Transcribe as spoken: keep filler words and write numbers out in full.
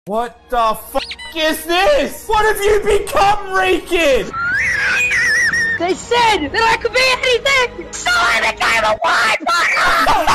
What the fuck is this? What have you become, Rican? They said that I could be anything, so I became a wine bottle!